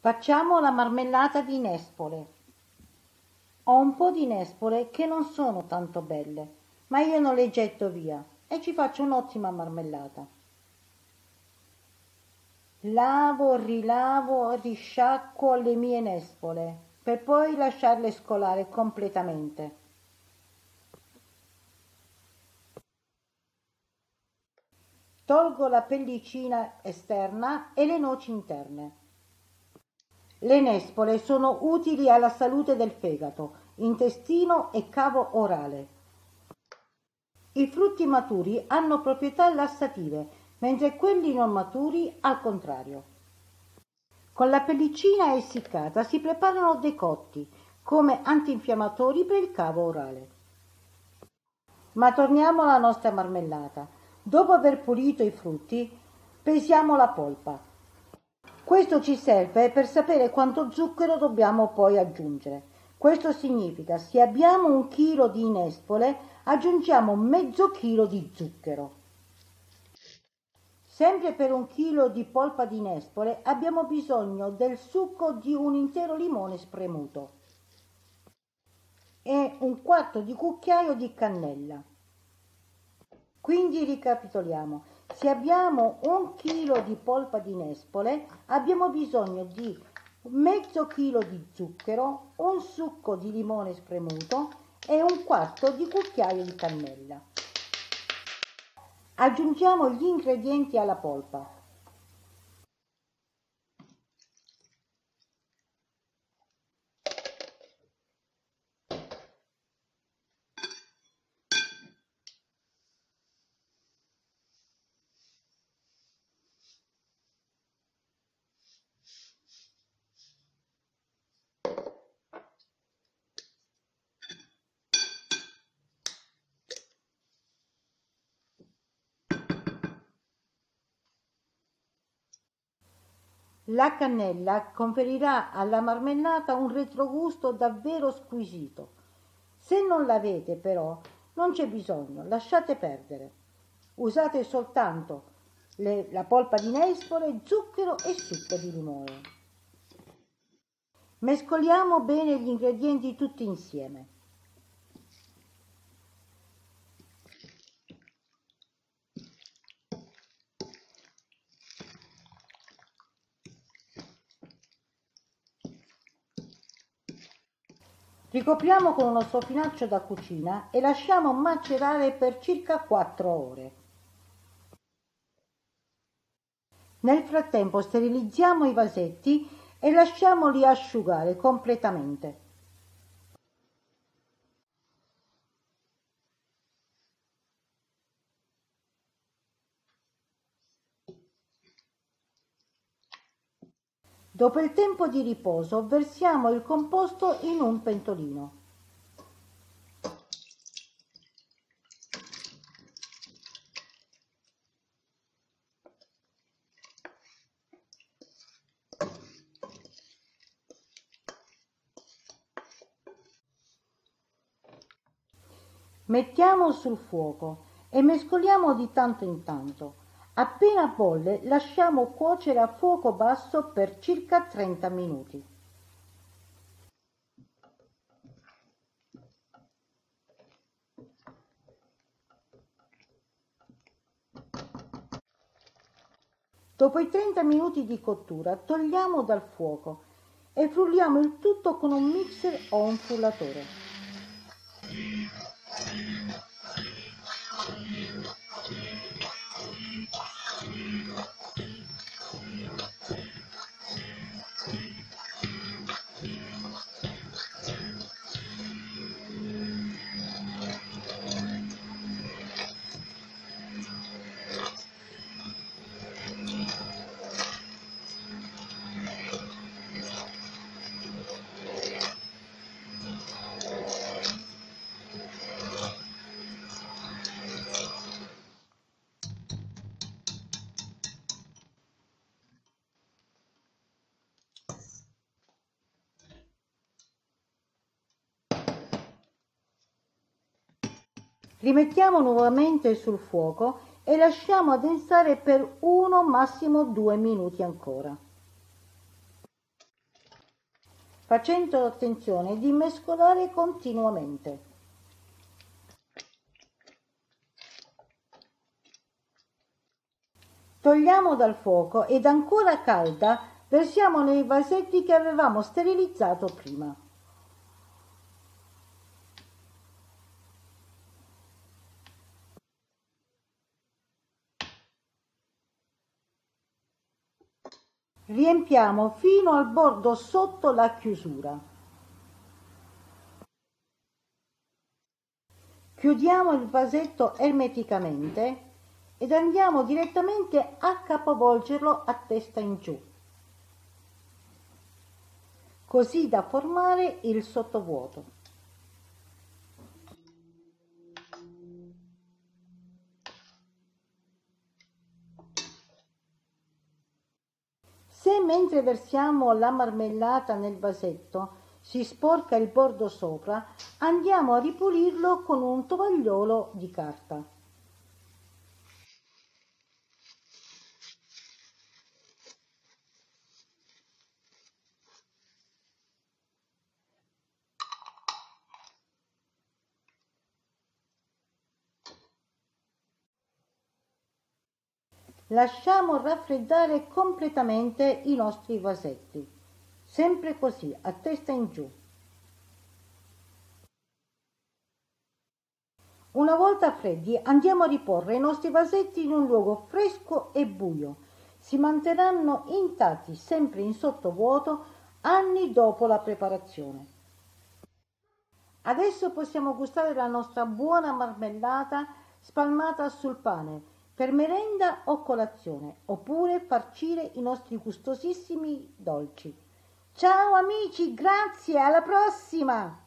Facciamo la marmellata di nespole. Ho un po' di nespole che non sono tanto belle, ma io non le getto via e ci faccio un'ottima marmellata. Lavo, rilavo, risciacquo le mie nespole per poi lasciarle scolare completamente. Tolgo la pellicina esterna e le noci interne. Le nespole sono utili alla salute del fegato, intestino e cavo orale. I frutti maturi hanno proprietà lassative, mentre quelli non maturi al contrario. Con la pellicina essiccata si preparano decotti come antinfiammatori per il cavo orale. Ma torniamo alla nostra marmellata. Dopo aver pulito i frutti, pesiamo la polpa. Questo ci serve per sapere quanto zucchero dobbiamo poi aggiungere. Questo significa, se abbiamo 1 chilo di nespole, aggiungiamo mezzo chilo di zucchero. Sempre per 1 chilo di polpa di nespole abbiamo bisogno del succo di un intero limone spremuto e 1/4 di cucchiaio di cannella. Quindi ricapitoliamo. Se abbiamo 1 chilo di polpa di nespole, abbiamo bisogno di mezzo chilo di zucchero, un succo di limone spremuto e 1/4 di cucchiaio di cannella. Aggiungiamo gli ingredienti alla polpa. La cannella conferirà alla marmellata un retrogusto davvero squisito. Se non l'avete però, non c'è bisogno, lasciate perdere. Usate soltanto la polpa di nespole, zucchero e succo di limone. Mescoliamo bene gli ingredienti tutti insieme. Ricopriamo con uno strofinaccio da cucina e lasciamo macerare per circa 4 ore. Nel frattempo sterilizziamo i vasetti e lasciamoli asciugare completamente. Dopo il tempo di riposo versiamo il composto in un pentolino. Mettiamo sul fuoco e mescoliamo di tanto in tanto. Appena bolle lasciamo cuocere a fuoco basso per circa 30 minuti. Dopo i 30 minuti di cottura togliamo dal fuoco e frulliamo il tutto con un mixer o un frullatore. Rimettiamo nuovamente sul fuoco e lasciamo addensare per 1 massimo 2 minuti ancora. facendo attenzione di mescolare continuamente. Togliamo dal fuoco ed ancora calda versiamo nei vasetti che avevamo sterilizzato prima. Riempiamo fino al bordo sotto la chiusura. Chiudiamo il vasetto ermeticamente ed andiamo direttamente a capovolgerlo a testa in giù, così da formare il sottovuoto. Se mentre versiamo la marmellata nel vasetto si sporca il bordo sopra, andiamo a ripulirlo con un tovagliolo di carta. Lasciamo raffreddare completamente i nostri vasetti, sempre così, a testa in giù. Una volta freddi andiamo a riporre i nostri vasetti in un luogo fresco e buio. Si manterranno intatti sempre in sottovuoto anni dopo la preparazione. Adesso possiamo gustare la nostra buona marmellata spalmata sul pane per merenda o colazione, oppure farcire i nostri gustosissimi dolci. Ciao amici, grazie, alla prossima!